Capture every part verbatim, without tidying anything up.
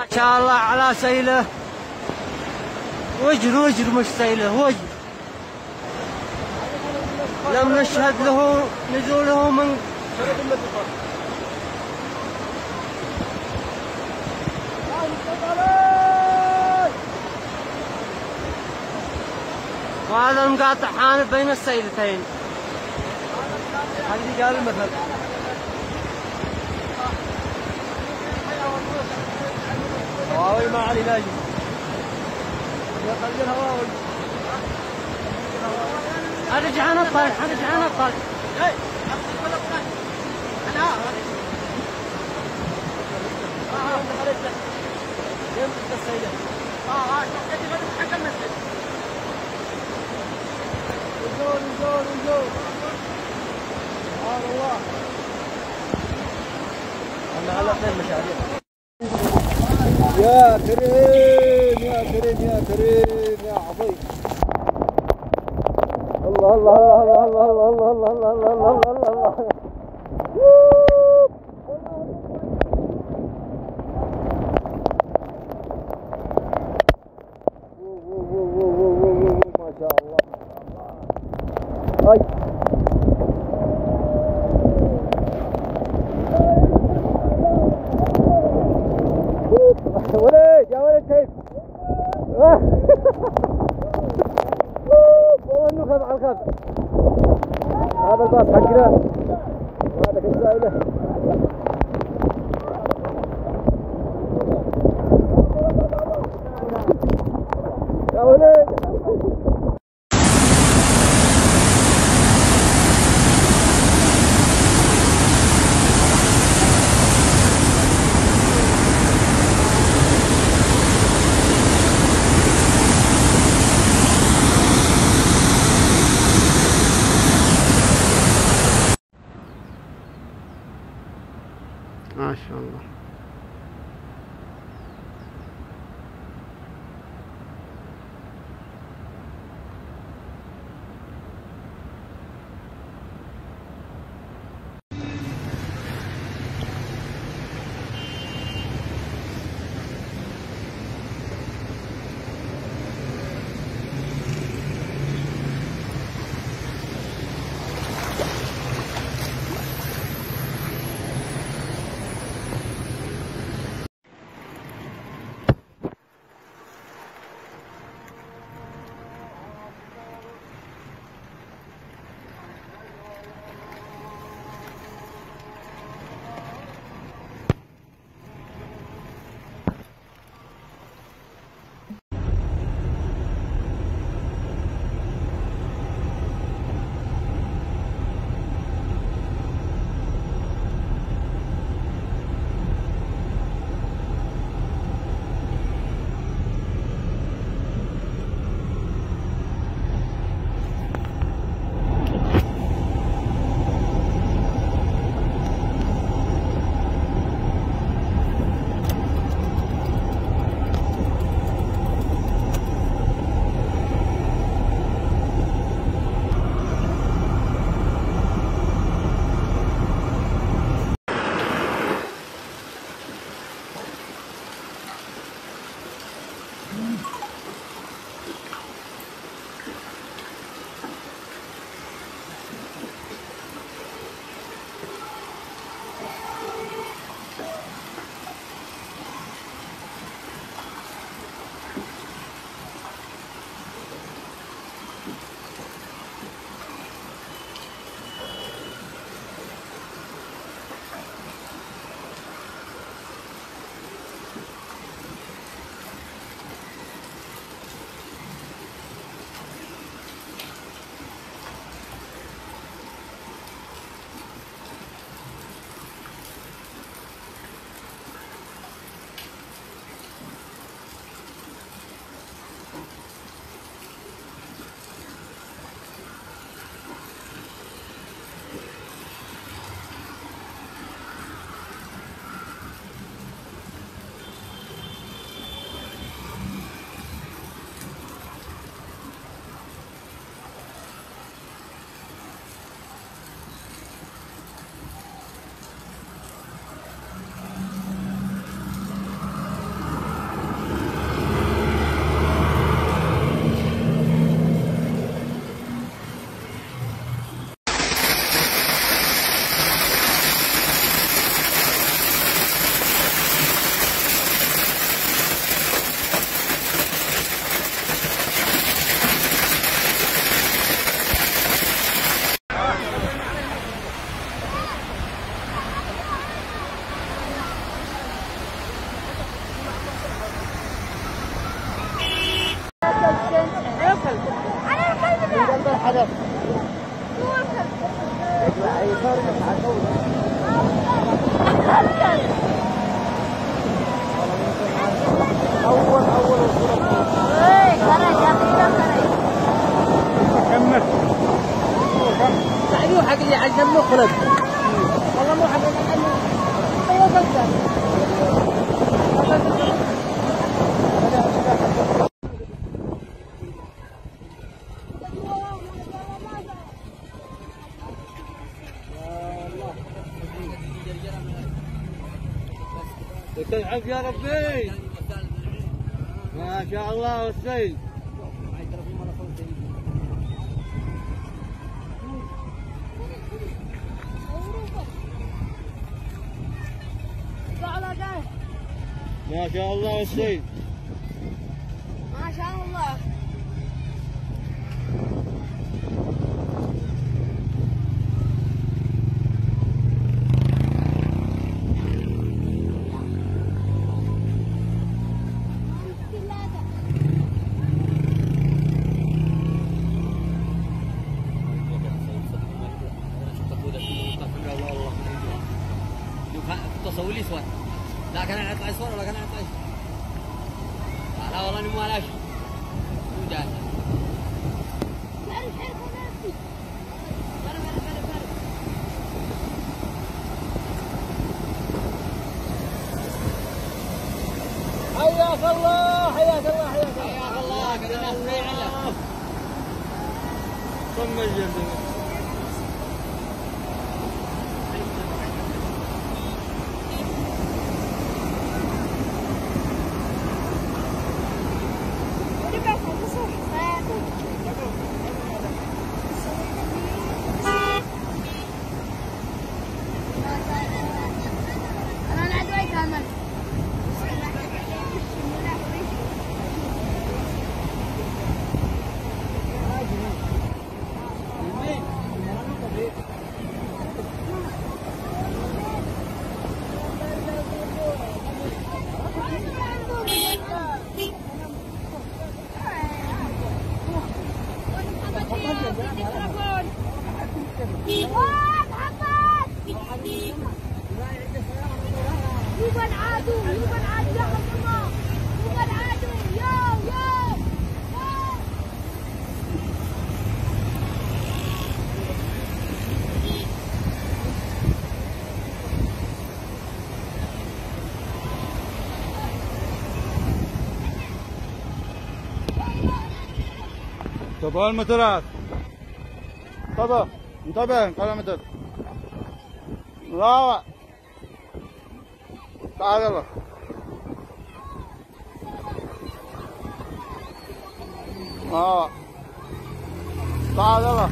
ما شاء الله على سيله. وجر وجر مش سيله وجر. لم نشهد له نزوله من وهذا المقاطع حانف بين السيلتين. هذه قال المثل. هواوي ما علي لاجي. يخلي الهواوي. ارجع انا الطريق ارجع انا الطريق. اي انا اه دخلت يمسك السيده. اه اه شفتي بدك حق المسجد. نزول نزول نزول. سبحان الله. انا على خير مشاريع. يا كريم يا كريم يا كريم يا عظيم. الله الله الله الله الله الله الله الله الله الله الله. ما شاء الله. هاي ولد يا ولد كيف؟ والله انه خاف على الخاف. هذا الباص حقنا وهذا كالسائله. يا ولد العب يا ربي. ما شاء الله والسيل. ما شاء الله والسيل. ما شاء الله. تصور لي سؤال. لا كان يطلع صور ولا كان يطلع. لا والله اني مو علاش. مو جاهز. حياك الله حياك الله حياك الله حياك الله كذا ناس ما يعلم. صم الجنة. bukan adu, bukan adu semua. Bukan adu. Yo, yo. انتبهوا المترات، انتبه انتبه قال متر. لا تعال يلا. اه تعال يلا.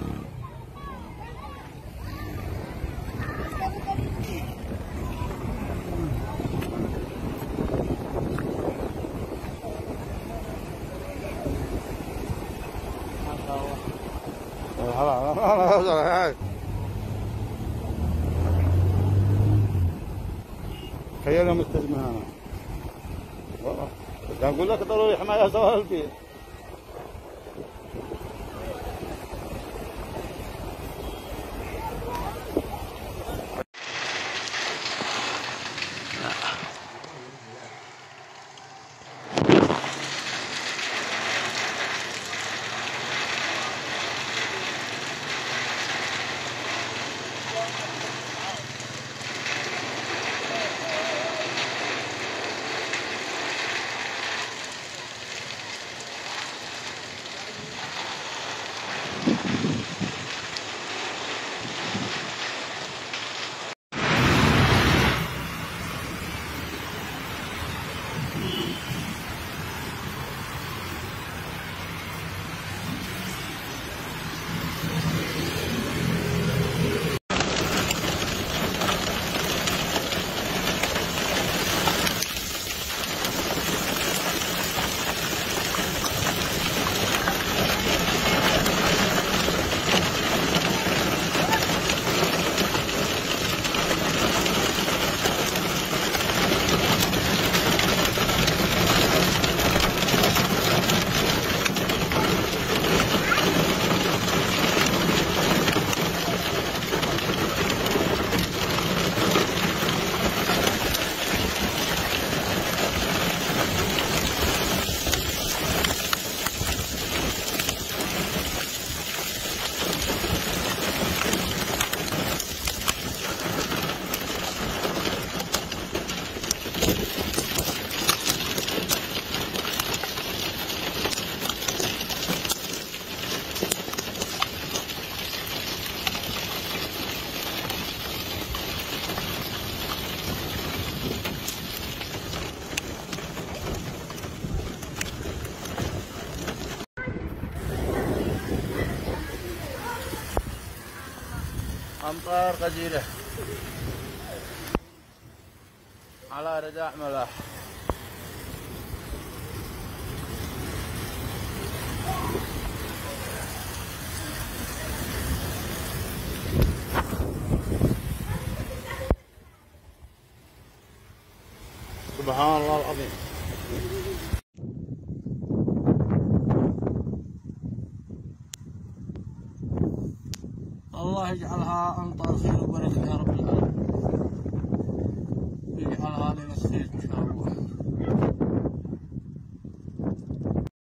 خلاص خلاص تخيل مستلمها انا والله اقول لك ضروري حمايه سوالف فيه. أمطار غزيرة على رداء ملاح. سبحان الله العظيم. الله يجعلها أمطار خير وبركة يا رب العالمين، يجعلها لنا خير إن شاء الله.